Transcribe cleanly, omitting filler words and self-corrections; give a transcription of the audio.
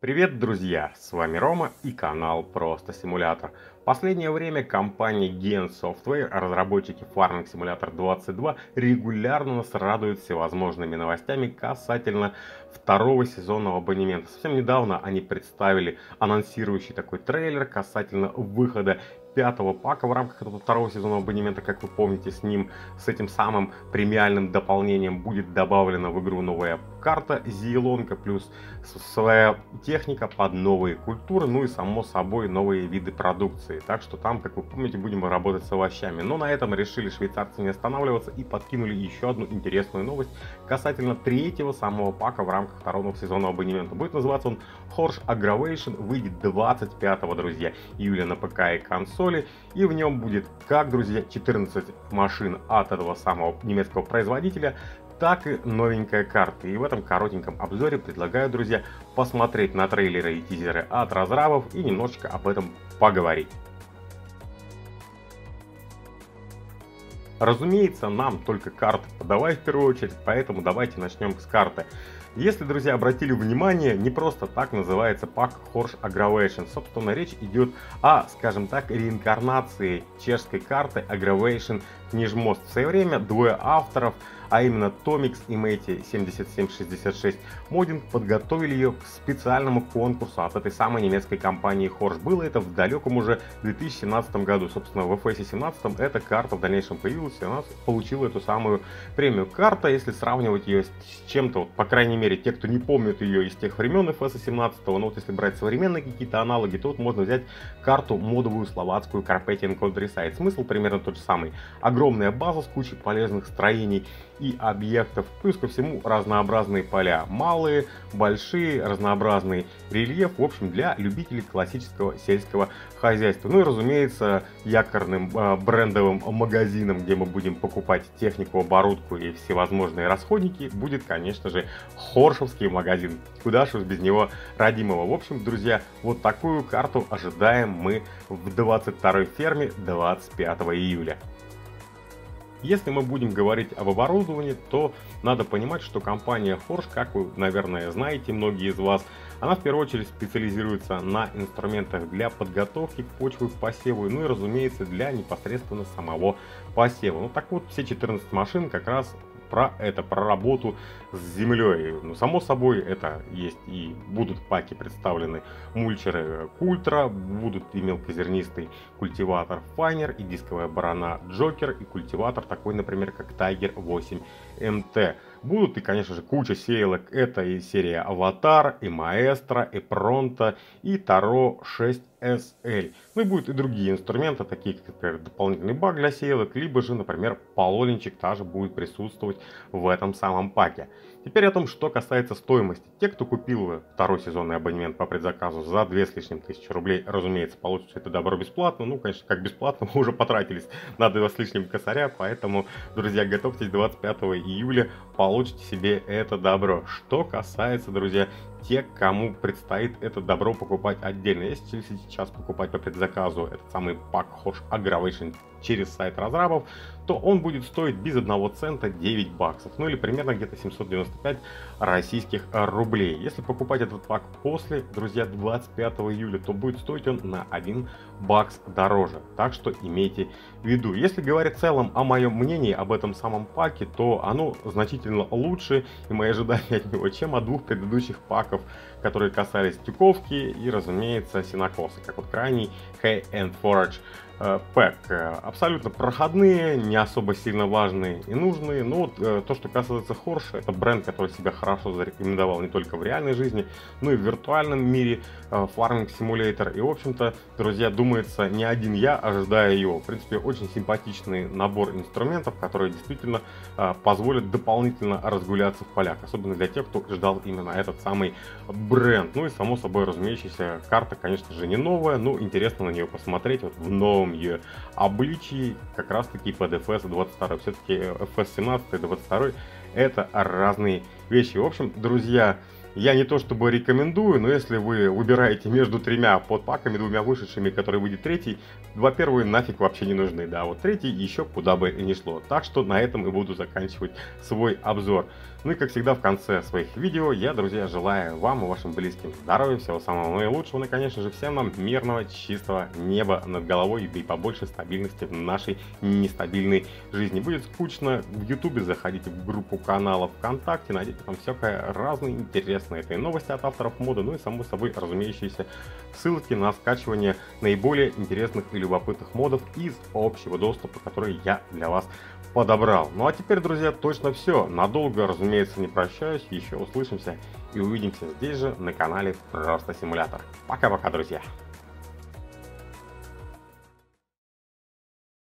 Привет, друзья! С вами Рома и канал Просто Симулятор. В последнее время компания Gen Software, разработчики Farming Simulator 22, регулярно нас радуют всевозможными новостями касательно второго сезонного абонемента. Совсем недавно они представили анонсирующий такой трейлер касательно выхода пятого пака в рамках этого второго сезонного абонемента. Как вы помните, с этим самым премиальным дополнением будет добавлена в игру новая карта Зейлонка, плюс своя техника под новые культуры, ну и само собой новые виды продукции. Так что там, как вы помните, будем работать с овощами. Но на этом решили швейцарцы не останавливаться и подкинули еще одну интересную новость касательно третьего самого пака в рамках второго сезонного абонемента. Будет называться он Horse Aggravation, выйдет 25, друзья, июля на ПК и консоли. И в нем будет как, друзья, 14 машин от этого самого немецкого производителя, так и новенькая карта. И в этом коротеньком обзоре предлагаю, друзья, посмотреть на трейлеры и тизеры от разрабов и немножечко об этом поговорить. Разумеется, нам только карты подавай в первую очередь, поэтому давайте начнем с карты. Если, друзья, обратили внимание, не просто так называется пак Horse Aggravation. Собственно, речь идет о, скажем так, реинкарнации чешской карты Aggravation Книжмост. В свое время двое авторов, а именно Tomix и Мэти 7766 Модинг, подготовили ее к специальному конкурсу от этой самой немецкой компании Horse. Было это в далеком уже 2017 году. Собственно, в FS 17 эта карта в дальнейшем появилась, и она получила эту самую премию. Карта, если сравнивать ее с чем-то, вот, по крайней мере, те, кто не помнит ее из тех времен FS 17, но вот если брать современные какие-то аналоги, то вот можно взять карту модовую словацкую Carpathian Countryside. Смысл примерно тот же самый. Огромная база с кучей полезных строений и объектов, плюс ко всему разнообразные поля, малые, большие, разнообразный рельеф, в общем, для любителей классического сельского хозяйства. Ну и, разумеется, якорным брендовым магазином, где мы будем покупать технику, оборудку и всевозможные расходники, будет, конечно же, Хоршевский магазин. Куда ж уж без него родимого. В общем, друзья, вот такую карту ожидаем мы в 22-й ферме 25 июля. Если мы будем говорить об оборудовании, то надо понимать, что компания Horsch, как вы, наверное, знаете, многие из вас, она в первую очередь специализируется на инструментах для подготовки почвы к посеву, ну и, разумеется, для непосредственно самого посева. Ну так вот, все 14 машин как раз про работу с землей. Ну, само собой, это есть и будут в паке представлены мульчеры Культра, будут и мелкозернистый культиватор Файнер, и дисковая барана Джокер, и культиватор такой, например, как Tiger 8 MT. Будут и, конечно же, куча сеялок. Это и серия Аватар, и Маэстро, и Пронто, и Таро 6 SL. Ну и будут и другие инструменты, такие как, например, дополнительный баг для сеялок, либо же, например, пололенчик также будет присутствовать в этом самом паке. Теперь о том, что касается стоимости. Те, кто купил второй сезонный абонемент по предзаказу за 2 с лишним тысячи рублей, разумеется, получат это добро бесплатно. Ну, конечно, как бесплатно, мы уже потратились на 2 с лишним косаря, поэтому, друзья, готовьтесь, 25 июля получите себе это добро. Что касается, друзья, те, кому предстоит это добро покупать отдельно. Если сейчас покупать по предзаказу этот самый пак Horse Aggravation через сайт разрабов, то он будет стоить без 1 цента 9 баксов, ну или примерно где-то 795 российских рублей. Если покупать этот пак после, друзья, 25 июля, то будет стоить он на 1 бакс дороже. Так что имейте в виду. Если говорить в целом о моем мнении об этом самом паке, то оно значительно лучше и мои ожидания от него, чем от двух предыдущих паков, которые касались тюковки и, разумеется, сенокоса, как вот крайний Hay and Forage пэк. Абсолютно проходные, не особо сильно важные и нужные. Но вот то, что касается Horsch, это бренд, который себя хорошо зарекомендовал не только в реальной жизни, но и в виртуальном мире, Farming Simulator. И, в общем-то, друзья, думается, не один я ожидаю его. В принципе, очень симпатичный набор инструментов, которые действительно позволят дополнительно разгуляться в полях. Особенно для тех, кто ждал именно этот самый бренд. Ну и, само собой, разумеющаяся карта, конечно же, не новая, но интересно на нее посмотреть вот в новом ее обличии, как раз таки под FS 22. Все-таки FS 17 и 22 это разные вещи. В общем, друзья, я не то чтобы рекомендую, но если вы выбираете между тремя подпаками, двумя вышедшими, который выйдет третий, два первые нафиг вообще не нужны, да, вот третий еще куда бы и не шло. Так что на этом и буду заканчивать свой обзор. Ну и как всегда в конце своих видео я, друзья, желаю вам и вашим близким здоровья, всего самого наилучшего, ну и, конечно же, всем нам мирного, чистого неба над головой, да и побольше стабильности в нашей нестабильной жизни. Будет скучно в Ютубе, заходите в группу канала ВКонтакте, найдите там всякое разное интересное. Это и новости от авторов моды, ну и, само собой, разумеющиеся ссылки на скачивание наиболее интересных и любопытных модов из общего доступа, который я для вас подобрал. Ну а теперь, друзья, точно все. Надолго, разумеется, не прощаюсь. Еще услышимся и увидимся здесь же на канале Просто Симулятор. Пока-пока, друзья.